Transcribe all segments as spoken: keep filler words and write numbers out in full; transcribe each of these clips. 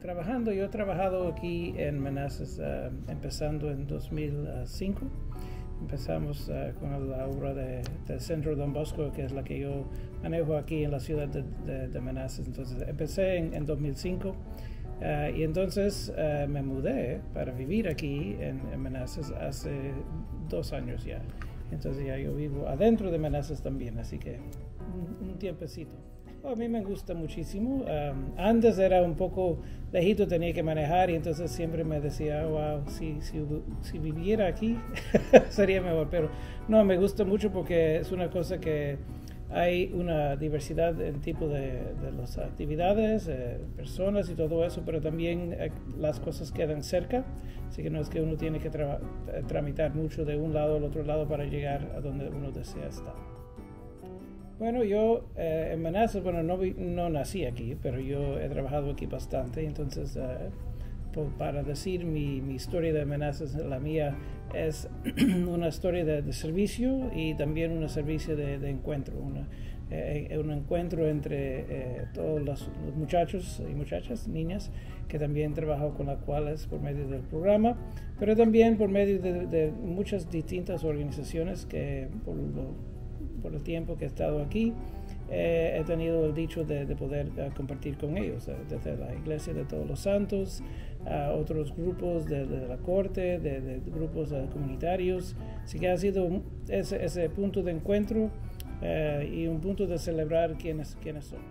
trabajando, yo he trabajado aquí en Manassas uh, empezando en dos mil cinco. Empezamos uh, con la obra de, del Centro Don Bosco, que es la que yo manejo aquí en la ciudad de, de, de Manassas. Entonces empecé en, en dos mil cinco uh, y entonces uh, me mudé para vivir aquí en, en Manassas hace dos años ya. Entonces ya yo vivo adentro de Manassas también, así que un, un tiempecito. Oh, a mí me gusta muchísimo. Um, antes era un poco lejito, tenía que manejar y entonces siempre me decía, wow, si, si, si viviera aquí sería mejor. Pero no, me gusta mucho porque es una cosa que hay una diversidad en tipo de, de las actividades, eh, personas y todo eso, pero también eh, las cosas quedan cerca, así que no es que uno tiene que tra tramitar mucho de un lado al otro lado para llegar a donde uno desea estar. Bueno, yo eh, en Manassas, bueno, no, no nací aquí, pero yo he trabajado aquí bastante, entonces, eh, por, para decir mi, mi historia de Manassas, la mía es una historia de, de servicio y también un servicio de, de encuentro, una, eh, un encuentro entre eh, todos los, los muchachos y muchachas, niñas, que también trabajo con las cuales por medio del programa, pero también por medio de, de muchas distintas organizaciones que por lo por el tiempo que he estado aquí, eh, he tenido el dicho de, de poder uh, compartir con ellos, uh, desde la Iglesia de Todos los Santos, a uh, otros grupos de, de la corte, de, de grupos uh, comunitarios. Así que ha sido ese, ese punto de encuentro uh, y un punto de celebrar quiénes, quiénes somos.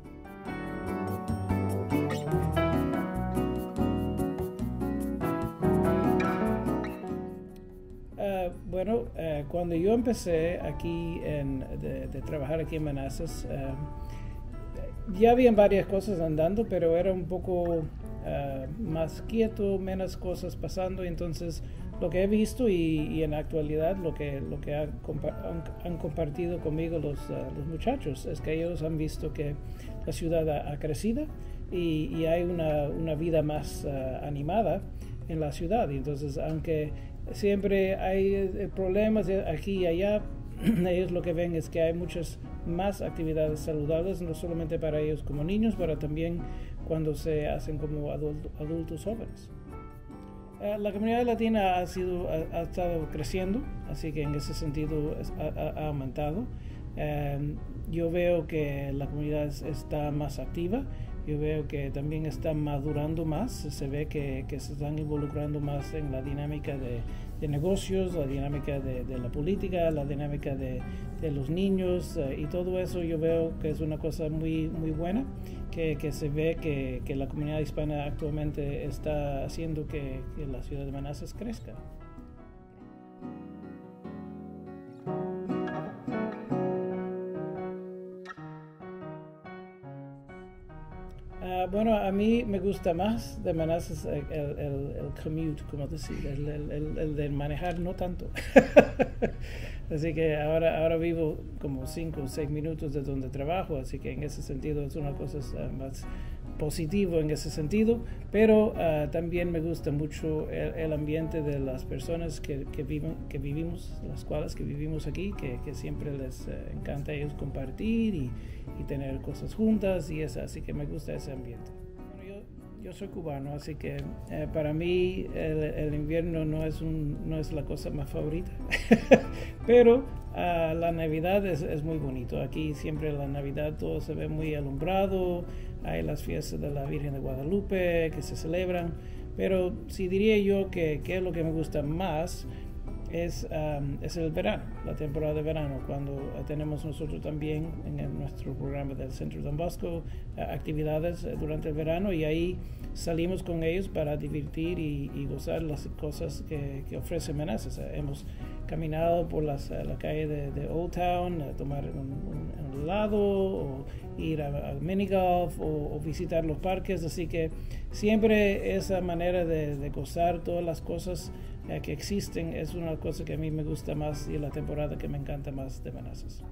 Uh, bueno, uh, cuando yo empecé aquí en, de, de trabajar aquí en Manassas, uh, ya habían varias cosas andando, pero era un poco uh, más quieto, menos cosas pasando. Entonces, lo que he visto y, y en la actualidad lo que, lo que ha, han, han compartido conmigo los, uh, los muchachos es que ellos han visto que la ciudad ha, ha crecido y, y hay una, una vida más uh, animada en la ciudad. Y entonces, aunque siempre hay problemas aquí y allá, ellos lo que ven es que hay muchas más actividades saludables, no solamente para ellos como niños, pero también cuando se hacen como adultos, adultos jóvenes. Uh, la comunidad latina ha, sido, ha, ha estado creciendo, así que en ese sentido es, ha, ha aumentado. Uh, yo veo que la comunidad está más activa. Yo veo que también están madurando más, se ve que, que se están involucrando más en la dinámica de, de negocios, la dinámica de, de la política, la dinámica de, de los niños uh, y todo eso. Yo veo que es una cosa muy, muy buena, que, que se ve que, que la comunidad hispana actualmente está haciendo que, que la ciudad de Manassas crezca. Uh, bueno, a mí me gusta más de Manassas el, el, el commute, como decir, el, el, el, el de manejar, no tanto. Así que ahora, ahora vivo como cinco o seis minutos de donde trabajo, así que en ese sentido es una cosa uh, más positivo en ese sentido, pero uh, también me gusta mucho el, el ambiente de las personas que, que, viven, que vivimos, las cuales que vivimos aquí, que, que siempre les uh, encanta a ellos compartir y, y tener cosas juntas y eso, así que me gusta ese ambiente. Bueno, yo, yo soy cubano, así que eh, para mí el, el invierno no es, un, no es la cosa más favorita, pero uh, la Navidad es, es muy bonito. Aquí siempre la Navidad todo se ve muy alumbrado. Hay las fiestas de la Virgen de Guadalupe que se celebran, pero si diría yo que, que es lo que me gusta más es, um, es el verano, la temporada de verano, cuando uh, tenemos nosotros también en el, nuestro programa del Centro Don Bosco uh, actividades uh, durante el verano, y ahí salimos con ellos para divertir y, y gozar las cosas que, que ofrece Manassas. Uh, hemos caminado por las, uh, la calle de, de Old Town, uh, tomar un, un, un helado o ir a, a mini golf o, o visitar los parques, así que siempre esa manera de, de gozar todas las cosas eh, que existen es una cosa que a mí me gusta más y la temporada que me encanta más de Manassas.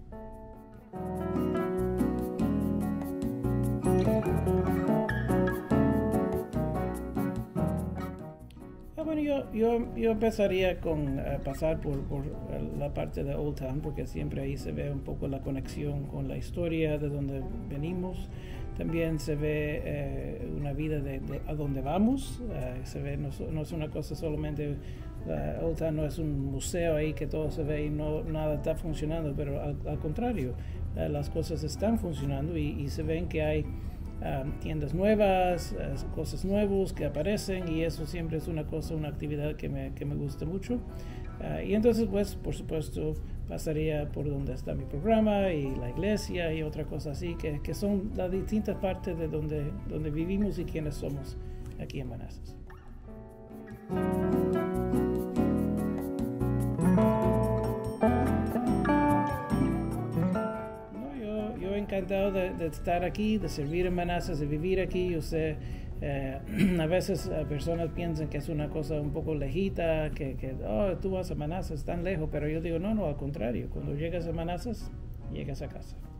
Ah, bueno, yo, yo, yo empezaría con uh, pasar por, por la parte de Old Town, porque siempre ahí se ve un poco la conexión con la historia de donde venimos. también se ve eh, una vida de, de a dónde vamos. Uh, se ve, no, no es una cosa solamente, uh, Old Town no es un museo ahí que todo se ve y no, nada está funcionando, pero al, al contrario, uh, las cosas están funcionando y, y se ven que hay Um, tiendas nuevas, uh, cosas nuevas que aparecen, y eso siempre es una cosa, una actividad que me, que me gusta mucho. Uh, y entonces, pues, por supuesto, pasaría por donde está mi programa y la iglesia y otra cosa así, que, que son las distintas partes de donde, donde vivimos y quiénes somos aquí en Manassas. Encantado de, de estar aquí, de servir en Manassas, de vivir aquí. Yo sé, eh, a veces uh, personas piensan que es una cosa un poco lejita, que, que oh, tú vas a Manassas tan lejos, pero yo digo, no, no, al contrario, cuando llegas a Manassas, llegas a casa.